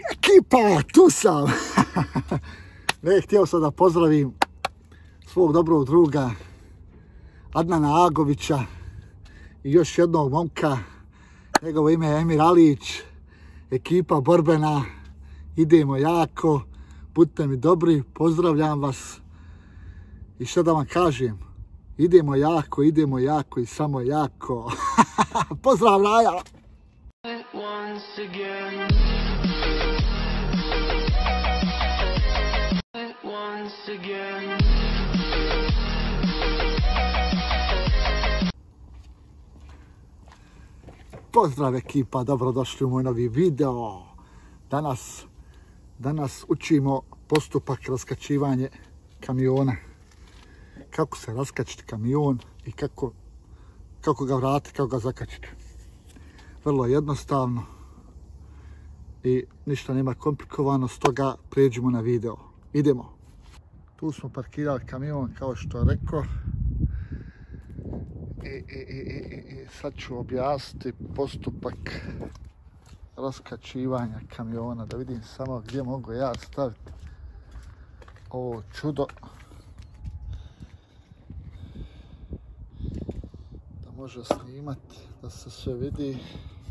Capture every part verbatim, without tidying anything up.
Ekipa, tu sam! Ne, htio sam da pozdravim svog dobrog druga Adnana Agovića i još jednog momka. Njegovo ime je Emir Alić. Ekipa borbena, idemo jako, budite mi dobri, pozdravljam vas. I što da vam kažem, idemo jako, idemo jako i samo jako. Pozdrav Raja! Pozdrav ekipa, dobrodošli u moj novi video. Danas, danas učimo postupak raskačivanja kamiona. Kako se raskačiti kamion i kako, kako ga vratiti, kako ga zakačiti. Vrlo jednostavno i ništa nema komplikovano, stoga prijeđimo na video. Idemo. Tu smo parkirali kamion kao što je rekao. I, i, i, i, i sad ću objasniti postupak raskačivanja kamiona, da vidim samo gdje mogu ja staviti ovo čudo da može snimati, da se sve vidi.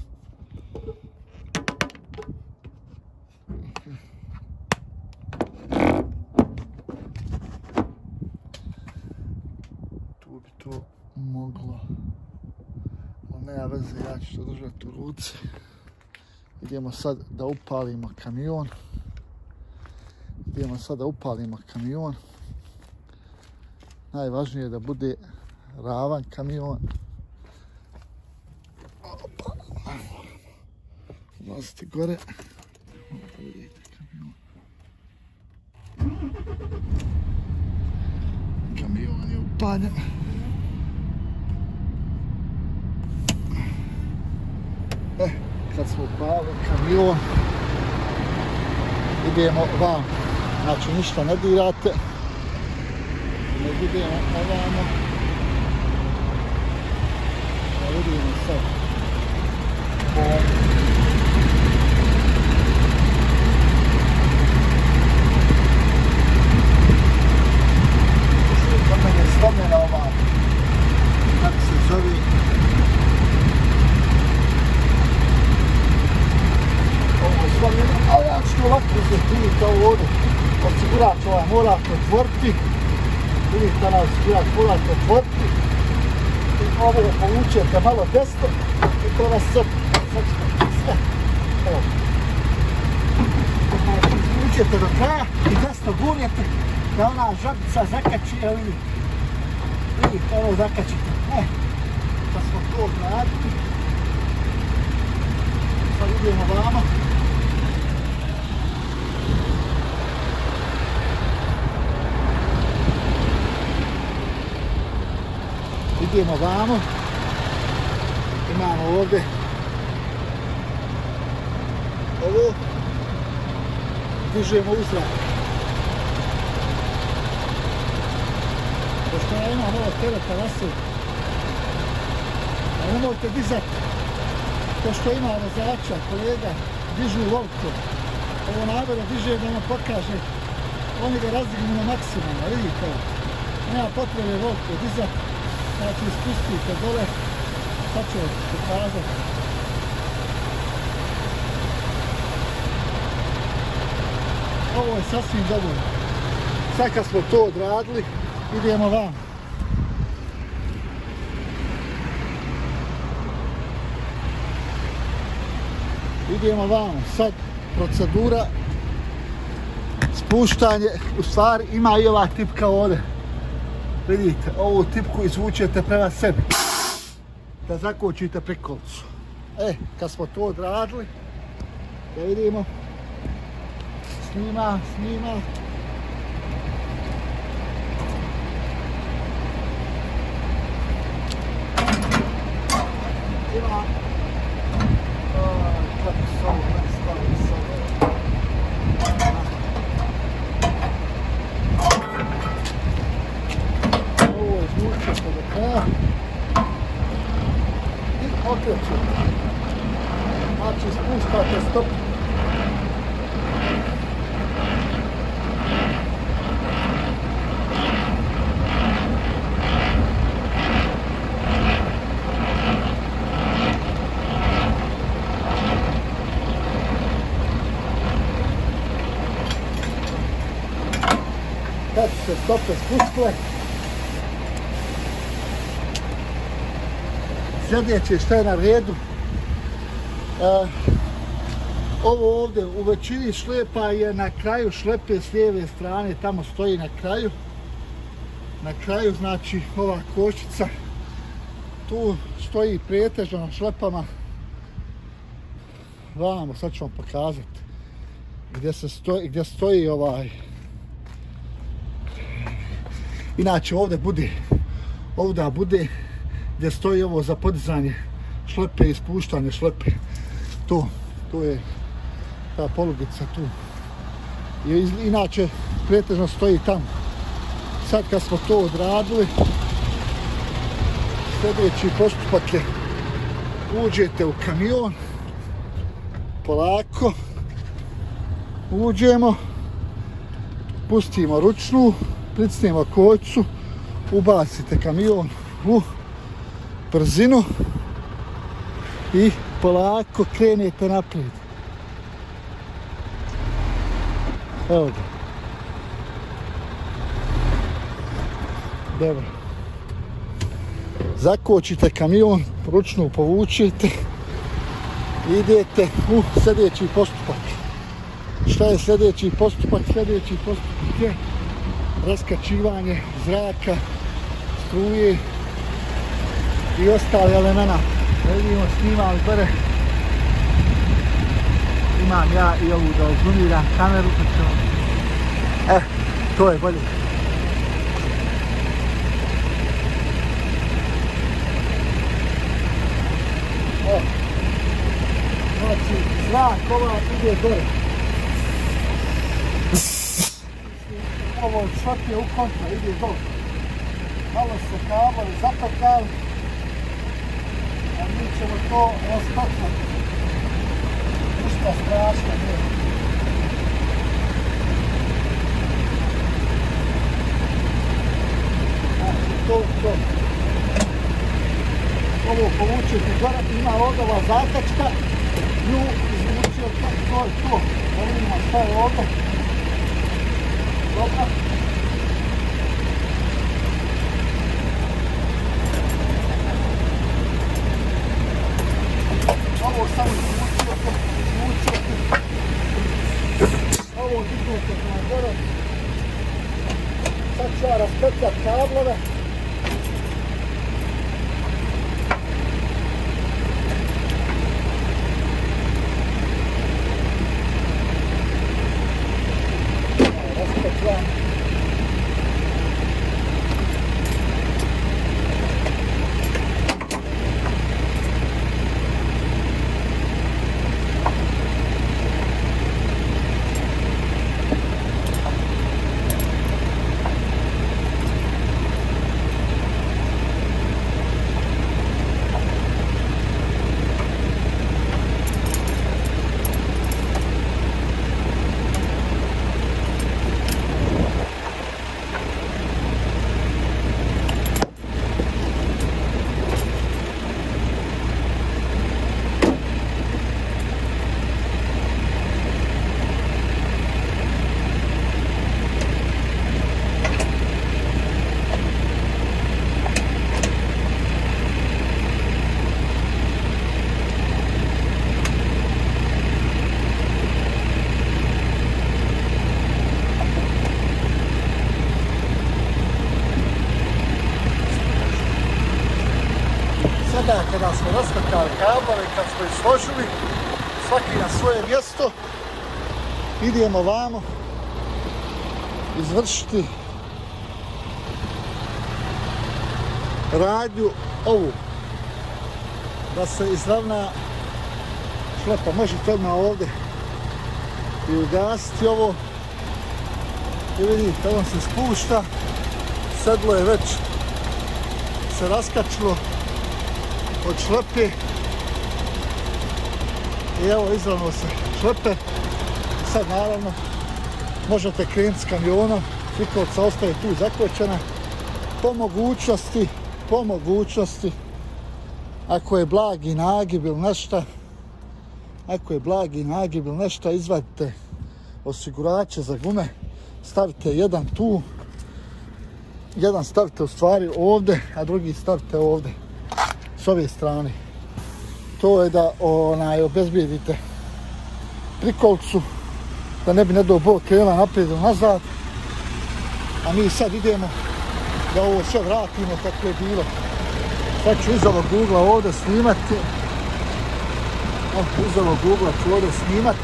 Tu bi to moglo, ali nema veze, ja ću to držati u ruci. Idemo sad da upalimo kamion. Idemo sad da upalimo kamion. Najvažnije je da bude ravan kamion. Opa. Ulazite gore. Da vidite kamion. Kamion je upaljen. E, kad smo upali kamion, idemo vam. Znači ništa ne dirate. Ne idemo ovamo. A vidimo sad. Kod mene je slomljena ova, kako se zove, ali ja ću ovako uzeti ovo ovdje. Osigurač ovaj morate otvoriti. Vidite da osigurač morate otvoriti. I ovo povučete malo desno i to vas sve. Sad ćete sve. Evo. Izvučete do kraja i desno gurnete da ona žabica zakači. Evo vidite. Vidite, ovo zakačite. E, da smo to odradili. Sad idemo vamo. Idemo vamo, imamo ovdje ovo, dižemo u zrak. Pošto ja imam ovo tereta na sebi, a nemojte dizati, to što ima vozača, kolega, dižu volko. Ovo namjerno diže da nam pokaže, oni ga razdignu na maksimum, vidite ovo. Nema potrebe volko dizati. Znači ispustite dole, sad ću vam pokazati. Ovo je sasvim dovoljno. Sad kad smo to odradili, idemo vam. Idemo vam, sad procedura spuštanje, u stvari ima i ova tipka ovdje. Vidite, ovu tipku izvučete prema sebi, da zakočite prikolicu. E, kad smo to odradili, da vidimo, snima, snima. Ima, kako se ovo ne stavi sad. Ovo izvučete do kraja i okrećete. Znači, spuštate stop kad su se stope spustile. Sljedeće što je na redu, uh, ovo ovdje u većini šlepa je na kraju šlepe s lijeve strane, tamo stoji na kraju. Na kraju, znači, ova koščica, tu stoji pretežno na šlepama. Vamo, sad ću vam pokazati gdje se stoji, gdje stoji ovaj. Inače ovdje bude, ovdje bude gdje stoji ovo za podizanje šlepe i spuštanje šlepe. Tu, tu je ta polugica tu. I inače pretežno stoji tamo. Sad kad smo to odradili, sljedeći postupak je uđete u kamion, polako, uđemo, pustimo ručnu, pricnemo kočcu, ubacite kamion u brzinu i polako krenete naprijed. Evo ga. Dobro. Zakočite kamion, ručnu povučite i idete u sljedeći postupak. Šta je sljedeći postupak? Sljedeći postupak je raskačivanje zraka, struje i ostale elemena. Vidimo, snimam gore. Imam ja i ovu da zoomiram kameru. E, to je bolje. Evo. Znači, zrak ova ide gore. Ovo šot je u kontra, ide dole. Malo se kablovi zapakali, a mi ćemo to raspakati. Ništa strašno nije. Znači, to je to. Ovo povučete gore, ima ovdje ova zatačka, nju izvučete, to je to. Da vidimo šta je ovdje. Dobro. Ovo samo izvučete, izvučete. Ovo dignete na gore. Sad ću ja raspetljati kablove. Sada kada smo raskakali kablove, kad smo ih složili, svaki na svoje mjesto, idemo vamo izvršiti radnju ovu, da se izravna šlepa. Možete odmah ovdje i ugasiti ovo i vidite, on se spušta, sedlo je već se raskačilo od šlepe i evo izravno se šlepe. Sad naravno možete krenuti s kamionom, fikovca ostaje tu zakočena. Po mogućnosti, po mogućnosti, ako je blagi nagib ili nešto, ako je blagi nagib ili nešto, izvadite osigurače za gume, stavite jedan tu jedan stavite u stvari ovdje, a drugi stavite ovdje, s ove strane. To je da onaj, obezbijedite prikolicu, da ne bi ne do bog krenula naprijed ili nazad. A mi sad idemo da ovo sve vratimo kako je bilo. Sad ću iz ovog ugla ovdje snimati. Iz ovog ugla ću ovdje snimati.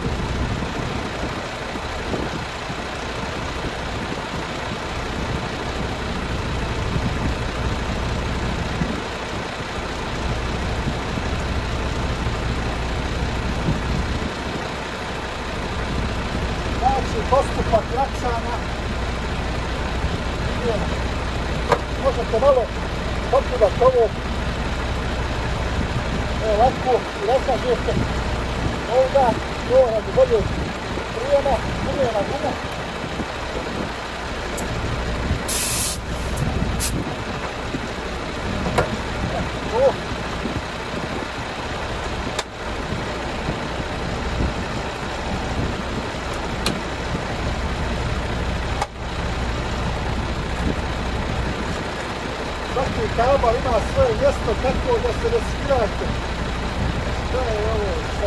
Znači, postupak vraćanja. Možete malo pokudati ovo ovako i razažete ovdje, to radi bolje prijema, umjena guma. To. Svaki kabel ima svoje mjesto tako da se ne skirate. Šta je ovo sve?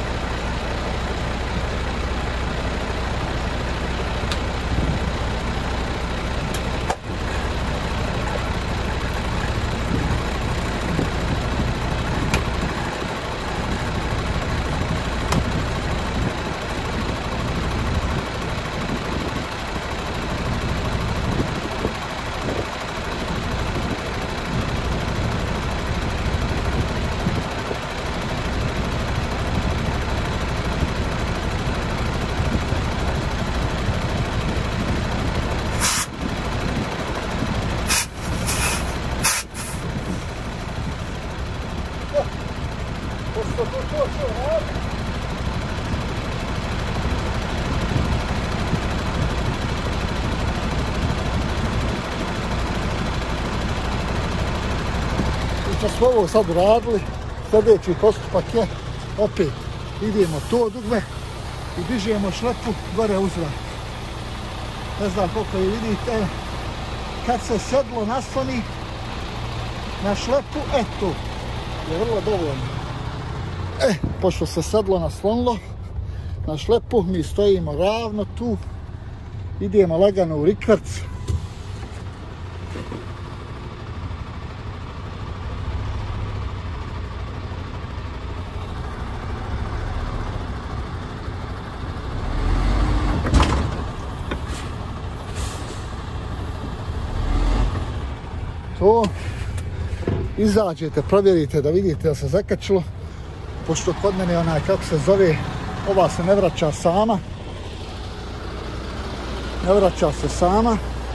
To, to, to, to, radi. I kad smo ovo sad uradili, sljedeći postupak je opet idemo to dugme i dižemo šlepu gore uzvrat. Ne znam koliko je vidite, kad se sedlo nasloni na šlepu, eto, je vrlo dovoljno. E, pošto se sedlo naslonilo na šlepu, mi stojimo ravno tu, idemo lagano u rikverc. To, izađete, provjerite da vidite da se zakačilo. Pošto kod mene onaj, kako se zove, ova se ne vraća sama. Ne vraća se sama.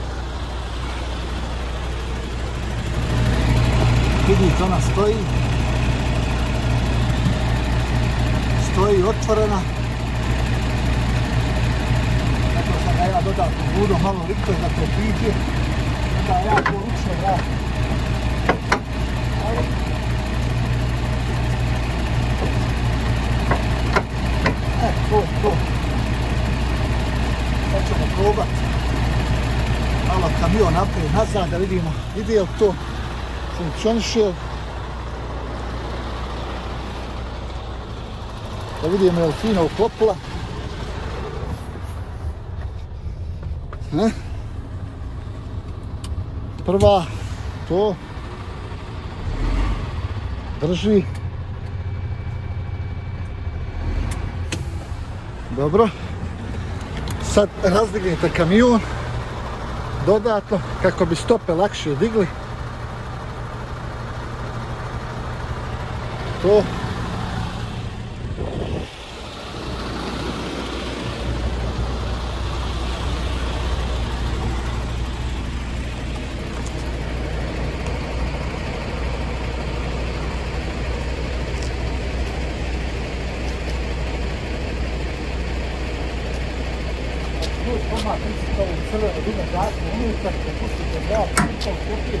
Vidite, ona stoji. Stoji otvorena. Tako sam ga ja dodatno budom malo rikve da to piđe. Da ja to ručno vratim. E, to, to. Sad ćemo probati. Malo kamion naprijed, nazad da vidimo, vidi li to funkcioniše. Da vidimo je li fino uklopila. Ne? Prva, to. Drži. Dobro. Sad razdignite kamion dodatno kako bi stope lakše digli. To. Odmah pustite ovu crvenu dume gasu unutra, da pustite zrak, to skupi.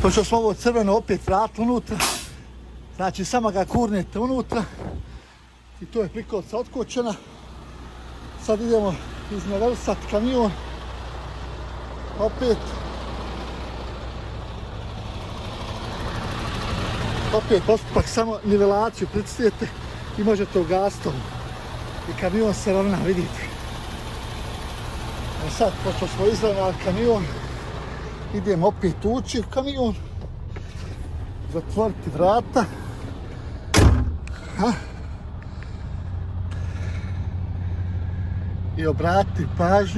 Pošto smo ovo crveno opet vratili unutra, znači samo ga kurnete unutra i to je prikolica otkočena. Sad idemo izneversat kamion, opet, opet postupak, samo nivelaciju pritisnete i možete ugasiti ovo. I kamion se ravna, vidite. A sad, pošto smo izravnali kamion, idemo opet ući u kamion, zatvoriti vrata. Ha. I obratiti pažnju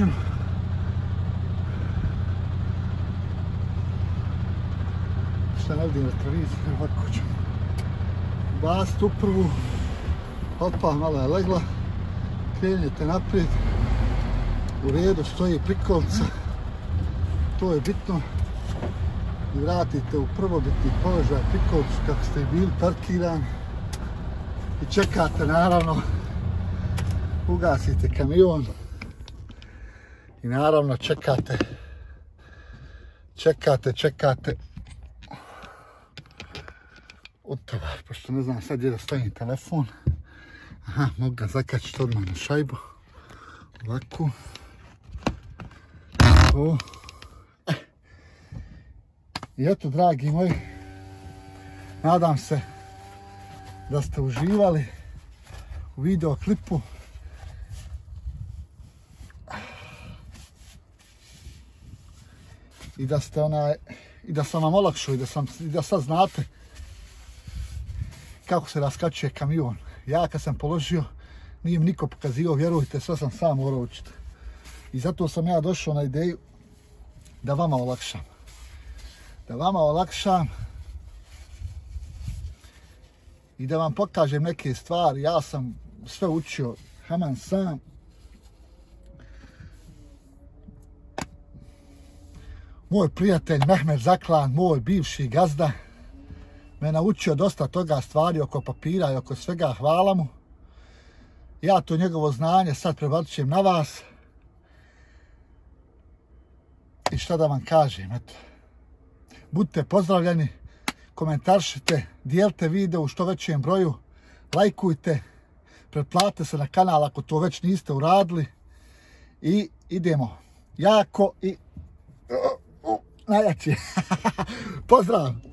šta ne vidim retroviziju, ovako ćemo baciti u prvu, opa, malo je legla, krenete naprijed, u redu stoji prikolica, to je bitno, i vratite u prvobitni položaj prikolicu kako ste bili parkirani i čekate, naravno, ugasite kamion i naravno čekate, čekate, čekate utovar, pošto ne znam sad gdje da stavim telefon. Aha, mogu ga zakačiti odmah na šajbu, ovako, to. I eto, dragi moji, nadam se da ste uživali u video klipu. I da ste onaj, i da sam vam olakšao, i da, sam, i da sad znate kako se raskačuje kamion. Ja kad sam položio, nije mi niko pokazio, vjerujte, sve sam sam morao učiti. I zato sam ja došao na ideju da vama olakšam. Da vama olakšam i da vam pokažem neke stvari. Ja sam sve učio haman sam. Moj prijatelj Mehmed Zaklan, moj bivši gazda, me naučio dosta toga stvari oko papira i oko svega, hvala mu. Ja to njegovo znanje sad prebacujem na vas. I šta da vam kažem, eto. Budite pozdravljeni, komentaršite, dijelite video u što većem broju, lajkujte, pretplatite se na kanal ako to već niste uradili i idemo jako i najjači. Pozdrav!